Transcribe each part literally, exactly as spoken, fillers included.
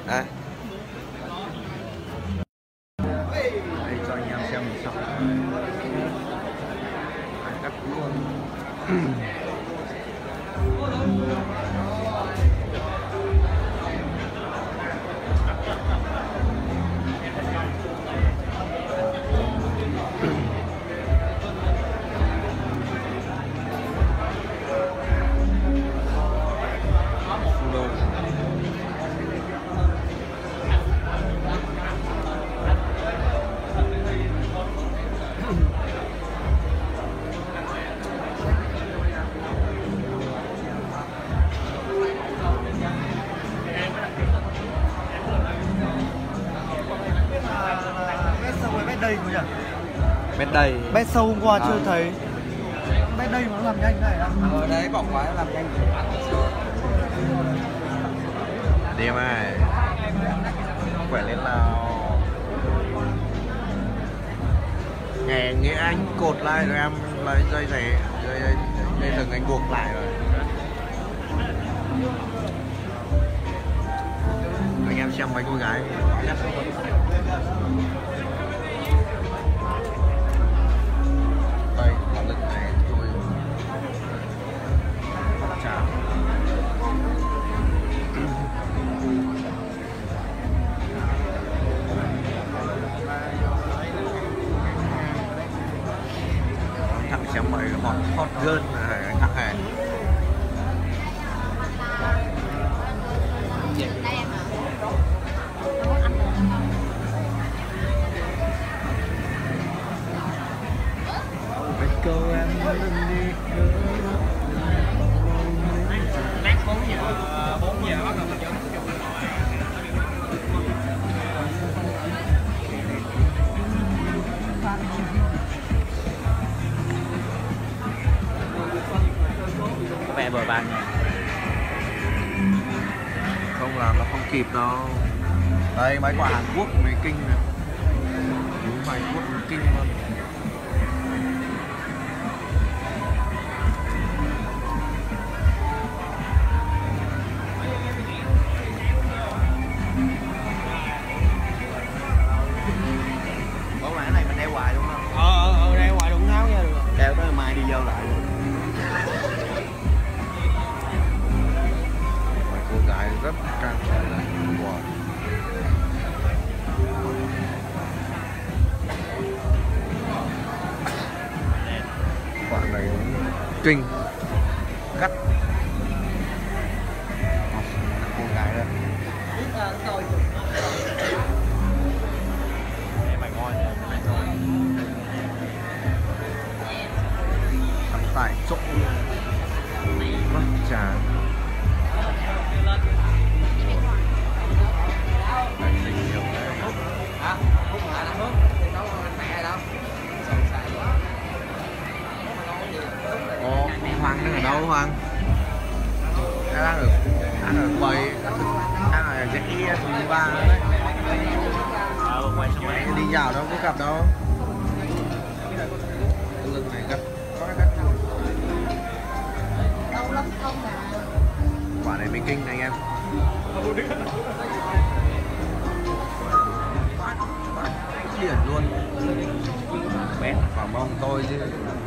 À. Đây cho anh em xem một xong. Cắt luôn. Bét đây. Bét sâu hôm qua à. Chưa thấy. Bét đây mà nó làm nhanh này. Ờ đấy, bỏng quá làm nhanh. Đi em ơi. Khỏe lên nào. Nghe nghĩa anh cột lại rồi em lấy dây này, dây dây dây thừng anh buộc lại rồi. Anh em xem mấy cô gái. Đây, quả lưng này tôi bắt cháo. Thằng xem mấy hot hot girl này thằng này. Cô em đi lát bốn giờ bốn giờ bắt đầu mình có vẻ bờ bàn không làm nó không kịp đâu. Đây mấy quả Hàn Quốc mới kinh này, đúng Hàn Quốc mới kinh luôn. Vô lại cô gái rất căng wow. Quả này kinh gắt cô gái đó. Mày ngon tại chỗ mất trà đây tình yêu ồ Hoàng đang ở đâu Hoàng? Đang ở đang ở quầy đang ở dãy thứ ba đấy. Đi dạo đâu có gặp đâu. Lưng này gấp quả này mới kinh này anh em. Điển luôn. Bét vào mông tôi chứ.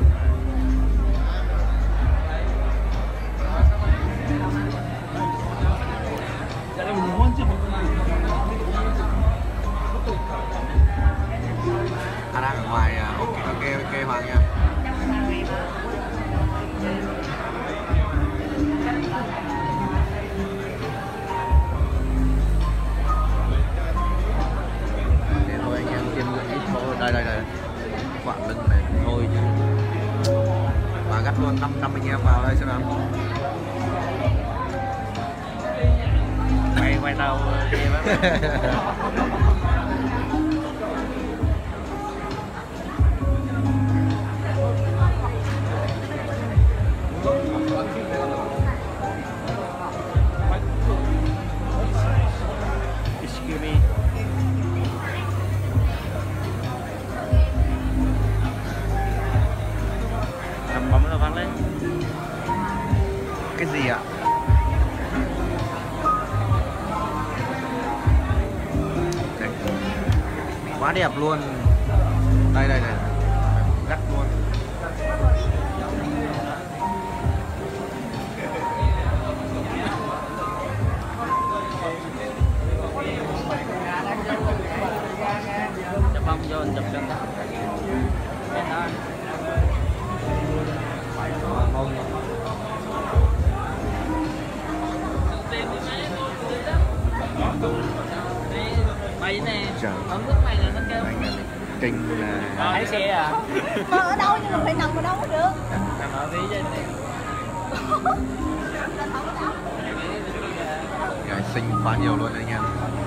À đang ở ngoài. Ok ok ok Hoàng nha. Đây đây đây quả lưng này thôi chứ và gắt luôn. Năm năm anh em vào đây xem nào. Quay quay tao kia bác. Excuse me. Bấm nó văng lên. Cái gì ạ? quá đẹp luôn. Đây đây đây, gắt luôn. Chụp không vô chụp cho ta. Mông. Mày nè, Trời. ống nước mày là nó kêu. Kinh là. Lái xe à? Mà ở đâu nhưng mà phải nằm ở đâu cũng được. Nằm ở phía trên này. Gái xinh quá nhiều luôn anh em.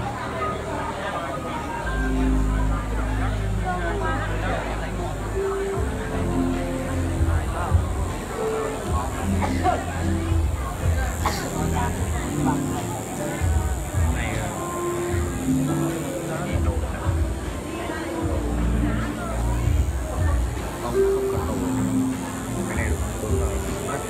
Không, không cần đồ. Cái này đúng rồi.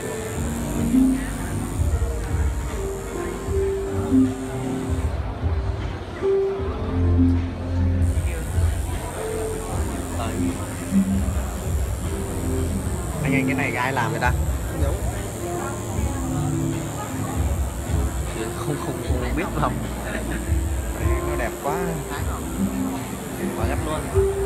Anh anh cái này ai làm người ta? Không không không biết lắm. Nó đẹp quá. Quá gắt luôn.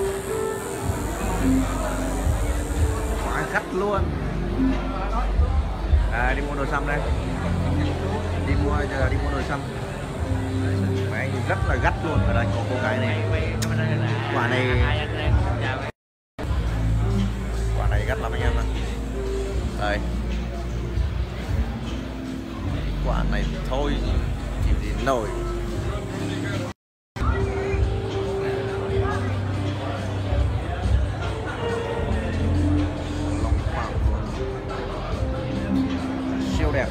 Quá gắt luôn. À, đi mua đồ xăm đây. Đi mua giờ đi mua đồ xăm. Mấy anh rất là gắt luôn. Ở đây có cô gái này. Quả này quả này gắt lắm anh em ạ. Đây. Quả này thì thôi chịu gì nổi. Long phẳng luôn. Siêu đẹp.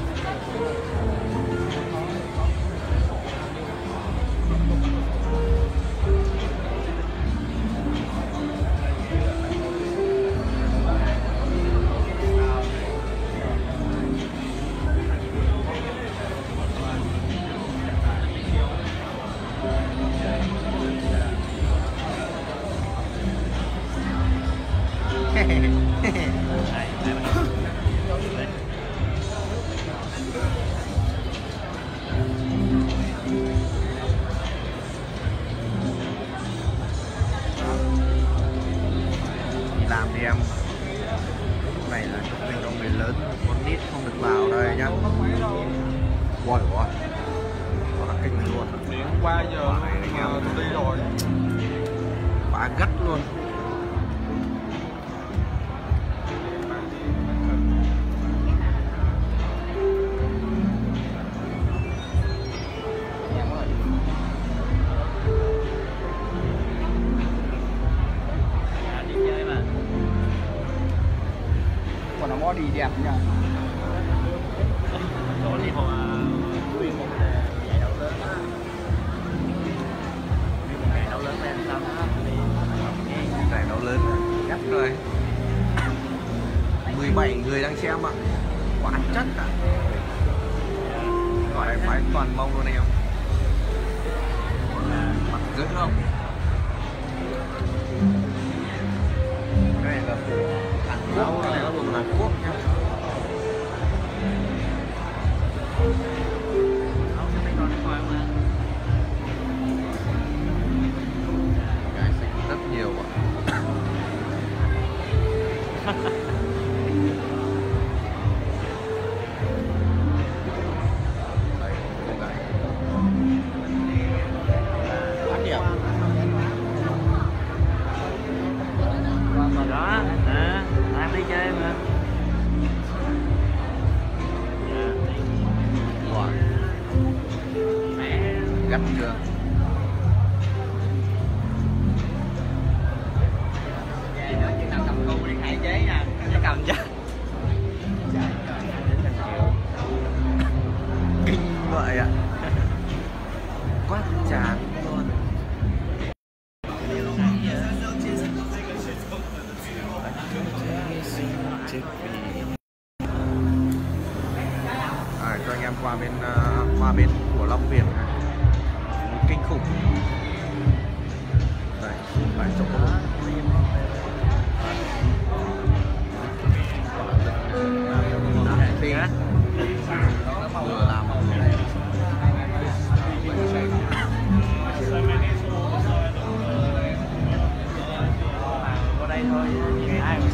Làm thì em cái này là dành cho người lớn, con nít không được vào đây nhá. Ôi ôi, nó là kinh này luôn. Hôm qua giờ này anh em tôi đi rồi. Quá gắt luôn. Còn nó body đẹp nha. Chỗ đi hồi nguyên một giải đấu lớn á. Nguyên một giải đấu lớn lên xong á. Giải đấu lớn gắt rồi. mười bảy người đang xem ạ. Quá chất ạ. Gọi là phải toàn mông luôn em. Mặt dữ không? Cái này là của Hàn Quốc, cái này là của Hàn Quốc nhá. Không, sẽ có nước ngoài mà. Gái xinh rất nhiều ạ. Đây, cô gái. Quá đẹp. Mà đó, à, đang đi chơi mà. Wow. Mẹ Gắt chưa? về nữa chừng nào cầm cu đi hạn chế nha, cho cầm chứ. Kinh vậy ạ. Quá chán luôn. À, cho anh em qua bên uh, qua bên của Long Việt này. Kinh khủng. Đây.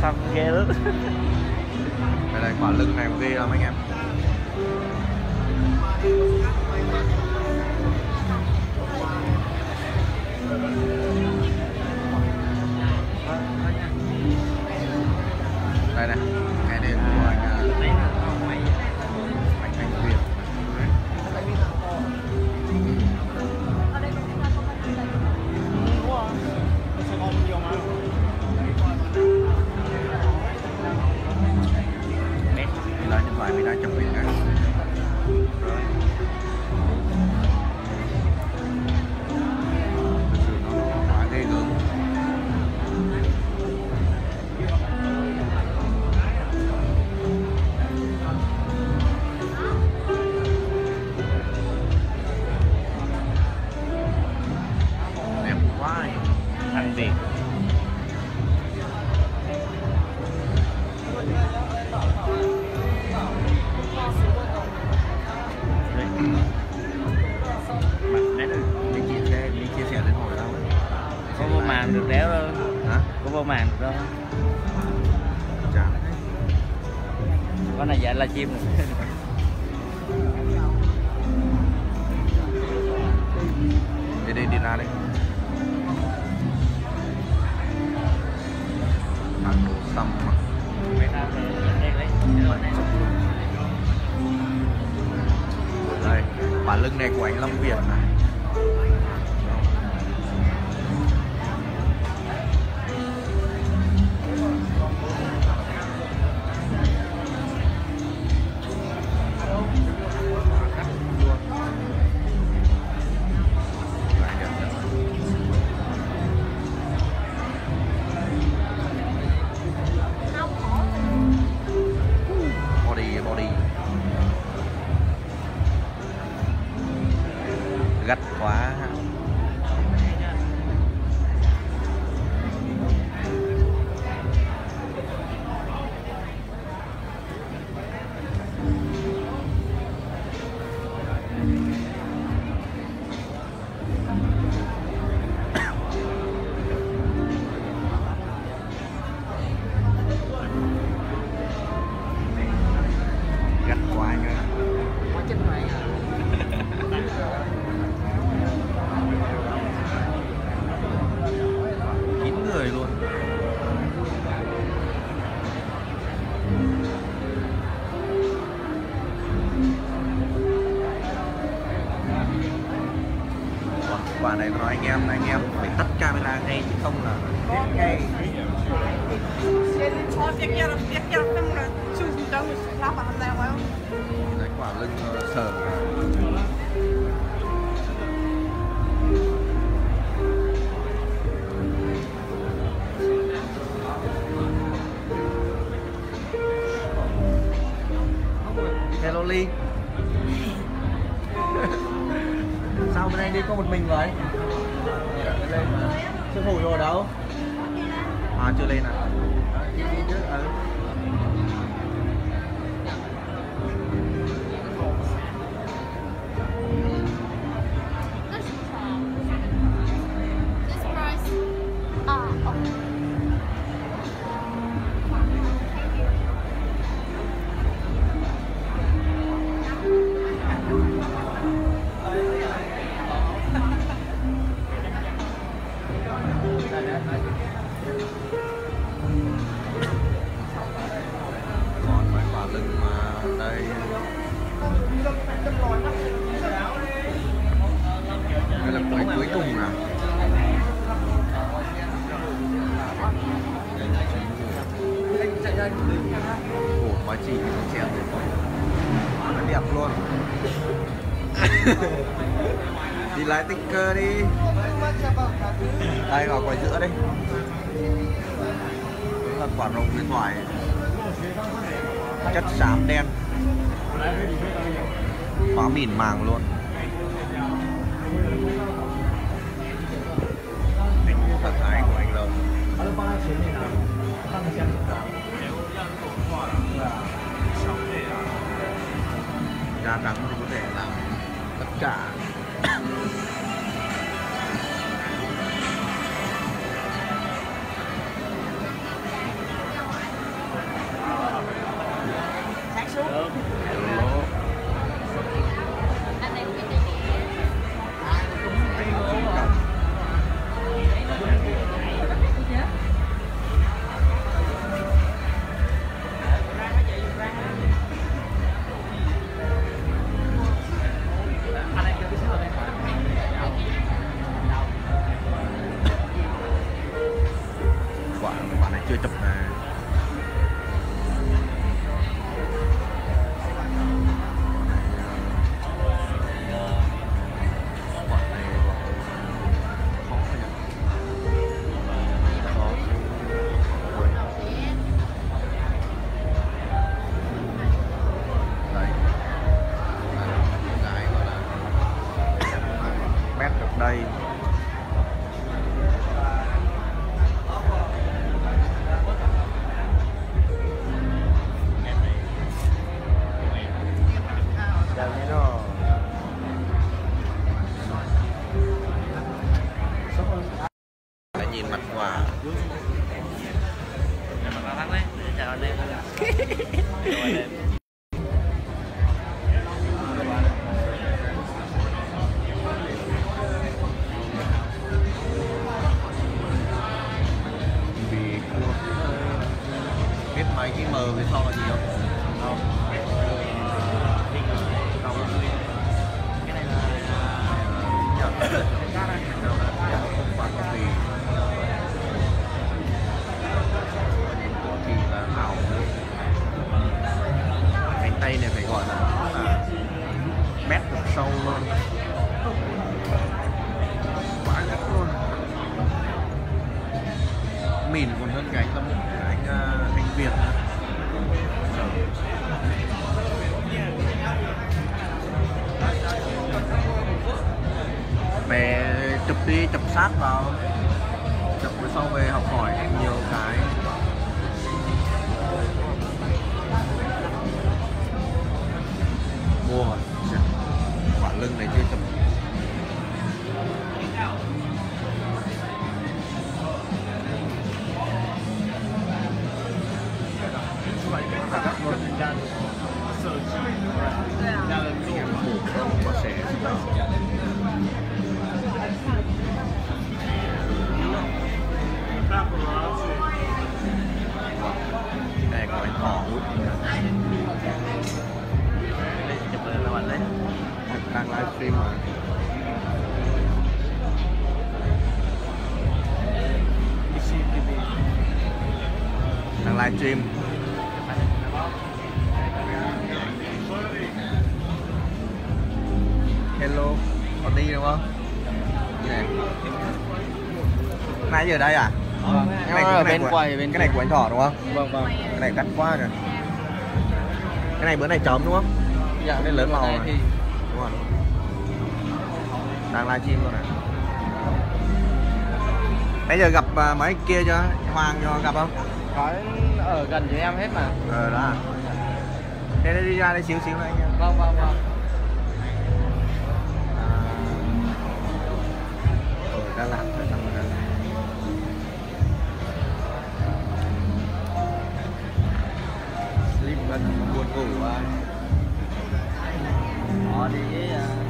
xăm ghê lắm. Đây đây, quả lưng này ghê lắm anh em. Đây này, cái này của anh anh anh Việt. Đi lại nhân vài mình đang chụp hình cái. Thực sự nó quá ghê gớm. Đẹp quá này. Thằng Việt. Mình chia sẻ, mình chia sẻ lên hồi đâu. Có vô màn được đéo đâu. Hả? Có vô màn được đâu. Chán. Có này dạ là chim. Đi đi đi ra đây. Ăn đồ xăm mà. Đây, bản lưng này của anh Long Việt này. Body body gắt quá. Gắt quá nha. Quá chân mày à. Kín người luôn. Còn quả này nói anh em là anh em phải tắt camera ngay chứ không là chết ngay. Đấy, quả lưng nó sờ. Hello Ly. Sao bên anh đi có một mình vậy? Sư phụ rồi đâu? À chưa lên à? Đi đi chứ. Ừ. This price. Ah, okay. Còn mấy quả lưng mà đây. Đây là cuối cuối cùng nè. Ủa mà chỉ con chèo nó đẹp luôn. Đi lái sticker đi. Đây vào quả giữa đây. Đó là quả rồng huyền thoại. Chất xám đen. Quá mịn màng luôn. Thật ái của anh Lộc. Da trắng thì có thể làm tất cả. đây. Lại nhìn mặt quà. Chào anh em. Vì biết mấy cái mờ với so là gì không? Không. Cái này là Không phải có gì. Thì là ảo. Cánh tay này phải gọi là, là mét được sâu luôn. Quá nhất luôn. Mìn còn hơn cái anh Tâm, anh anh Việt nữa. Về chụp đi, chụp sát vào, chụp rồi sau về học hỏi nhiều cái. Mua rồi, quả lưng này chưa chụp. Có sẽ đây có anh thỏ chụp lên là mình đấy. đang livestream mà. Đang livestream. Hello, còn đi đúng không? Như này. Nãy giờ đây à? Vâng. Cái này, Ở cái này bên của, quầy bên cái này của anh Thỏ đúng không? Vâng vâng. Cái này cắt quá rồi. Cái này bữa này chấm đúng không? Dạ Cái lớn màu này. thì Đúng rồi. Đang livestream luôn này. Bây giờ gặp uh, mấy kia chưa? Hoàng cho gặp không? có ở gần với em hết mà. Ờ đó à. Thế đi ra đây xíu xíu này anh em. Vâng vâng vâng. Ở Đà Lạt ở trong Đà Lạt. Slim gần buồn ngủ à. Họ đi với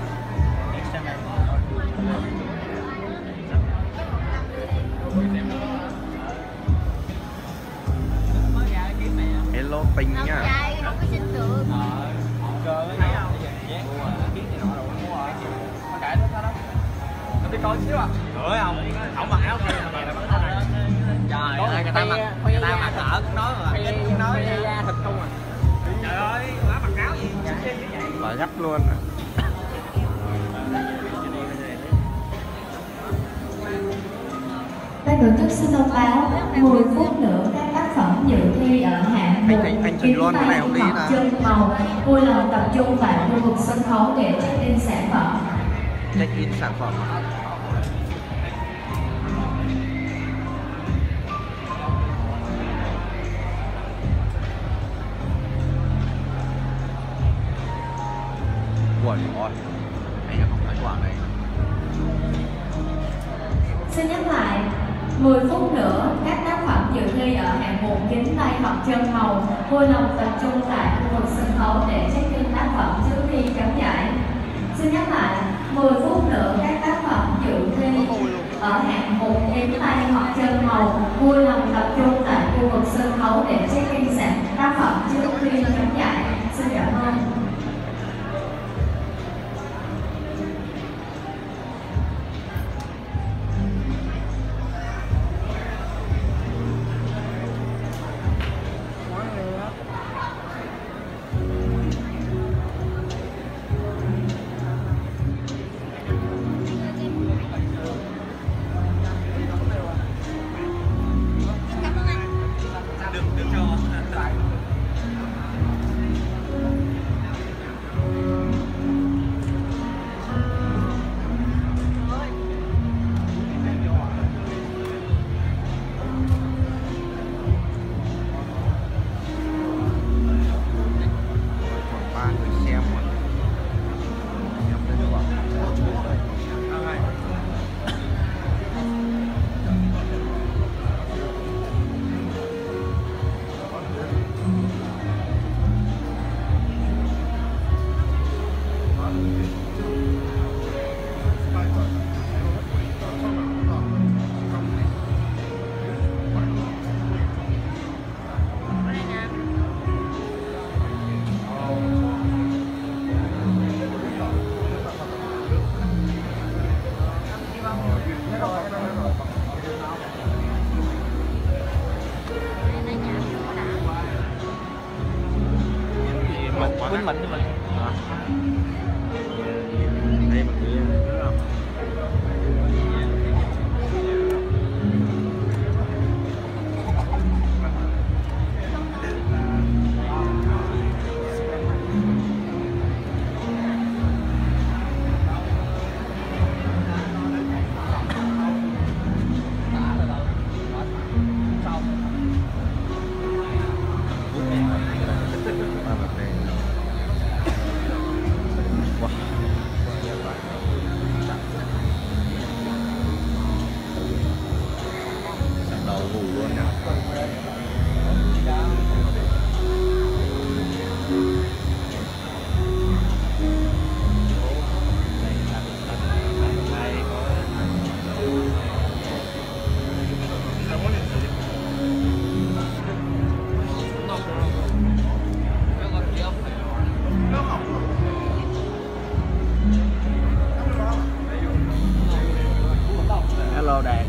Hello Pinh nhá. Trai không có xin được. cơ thấy không? Dán mua là kiến thì nó đâu có mua rồi. Mà kệ nó sao đó. Nó đi coi xíu à. Trời không, không mặc áo kia mà là vẫn thôi. Trời ơi, người ta mặc người ta mặc ở cũng nói mà kinh cũng nói da thịt không à. Trời ơi, quá mặc áo gì Và gắt luôn à. Ban tổ chức xin thông báo mười phút nữa các tác phẩm dự thi ở hạng một kiếm tay hoặc chân màu vui lòng tập trung tại khu vực sân khấu để check in sản phẩm. Check in sản phẩm. Ui ngon. Hay là không phải quả này. Xin nhắc lại, mười phút nữa các tác phẩm dự thi ở hạng mục kính tay hoặc chân màu vui lòng tập trung tại khu vực sân khấu để check in tác phẩm trước khi chấm giải. Xin nhắc lại, mười phút nữa các tác phẩm dự thi ở hạng mục kính tay hoặc chân màu vui lòng tập trung tại khu vực sân khấu để check in sản tác phẩm trước khi chấm giải. Xin cảm ơn. mình mình mình đây mà nghĩ đúng không? hello Đạt.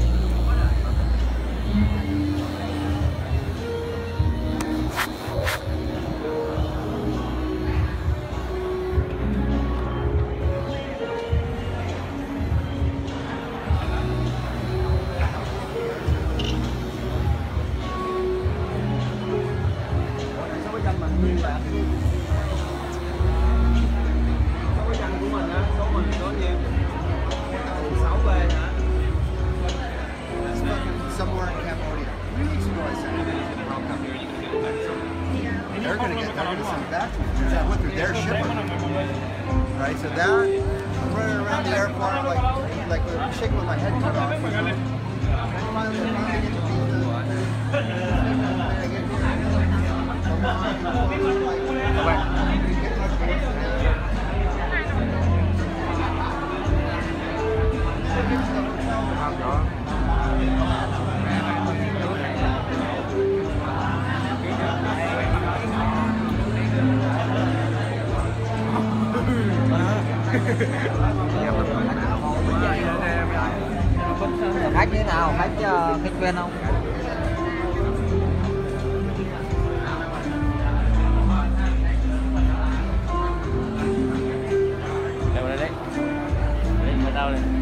Số danh mình nguyên là số danh của mình á, số mình có nhiêu? sáu B hả? Somewhere in Cambodia. Three weeks ago I sent it. They're gonna get they're gonna send it back to me. Because I went through their shipper. Right, so that I'm running around the airport like like shaking with my head cut off. And finally, finally I get to meet the I get Khách như thế nào? Khách uh, khách quen không? Đâu đây đấy? Đấy, ở đâu đây?